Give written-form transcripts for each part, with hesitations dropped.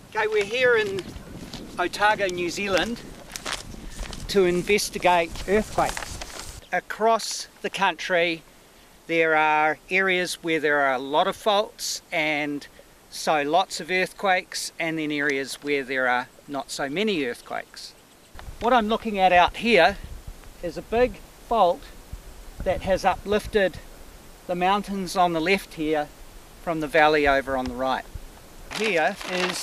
Okay, we're here in Otago, New Zealand to investigate earthquakes. Across the country there are areas where there are a lot of faults and so lots of earthquakes, and then areas where there are not so many earthquakes. What I'm looking at out here is a big fault that has uplifted the mountains on the left here from the valley over on the right. Here is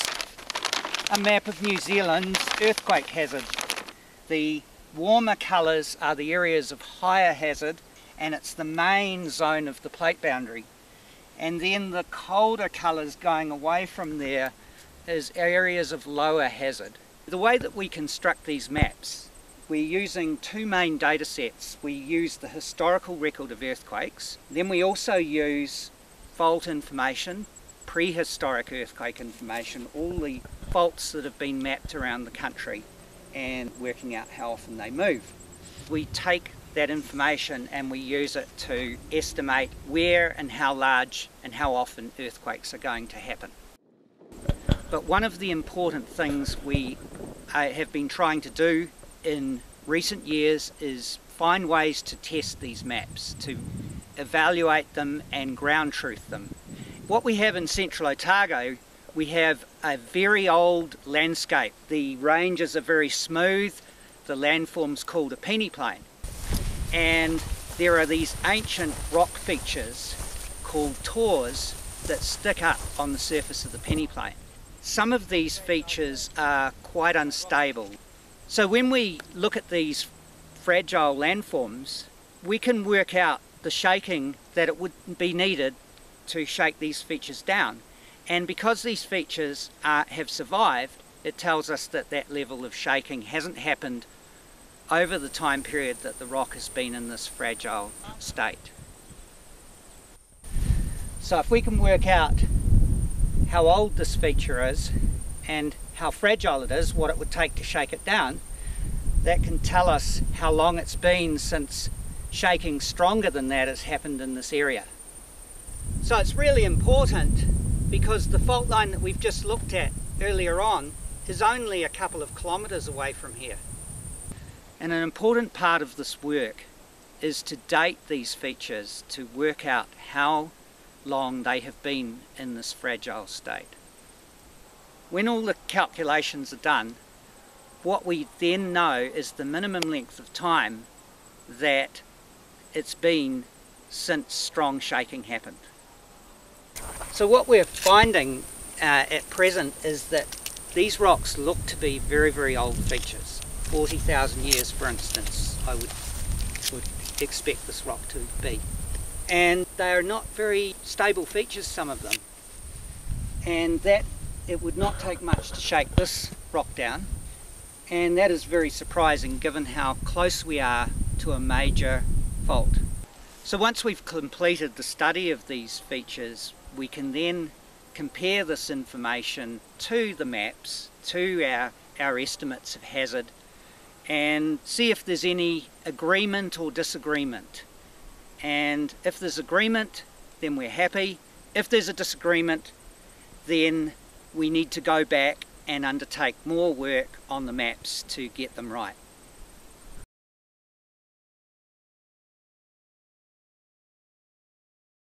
a map of New Zealand's earthquake hazard. The warmer colours are the areas of higher hazard, and it's the main zone of the plate boundary. And then the colder colours going away from there is areas of lower hazard. The way that we construct these maps, we're using two main data sets. We use the historical record of earthquakes, then we also use fault information, prehistoric earthquake information, all the faults that have been mapped around the country, and working out how often they move. We take that information and we use it to estimate where and how large and how often earthquakes are going to happen. But one of the important things we have been trying to do in recent years is find ways to test these maps, to evaluate them and ground truth them. What we have in central Otago, we have a very old landscape. The ranges are very smooth, the landform's called a peneplain, and there are these ancient rock features called tors that stick up on the surface of the peneplain. Some of these features are quite unstable. So when we look at these fragile landforms, we can work out the shaking that it would be needed to shake these features down. And because these features have survived, it tells us that that level of shaking hasn't happened over the time period that the rock has been in this fragile state. So if we can work out how old this feature is and how fragile it is, what it would take to shake it down, that can tell us how long it's been since shaking stronger than that has happened in this area. So it's really important because the fault line that we've just looked at earlier on is only a couple of kilometres away from here. And an important part of this work is to date these features to work out how long they have been in this fragile state. When all the calculations are done, what we then know is the minimum length of time that it's been since strong shaking happened. So what we're finding at present is that these rocks look to be very, very old features. 40,000 years, for instance, I would expect this rock to be. And they are not very stable features, some of them. And that it would not take much to shake this rock down. And that is very surprising given how close we are to a major fault. So once we've completed the study of these features, we can then compare this information to the maps, to our estimates of hazard, and see if there's any agreement or disagreement. And if there's agreement, then we're happy. If there's a disagreement, then we need to go back and undertake more work on the maps to get them right.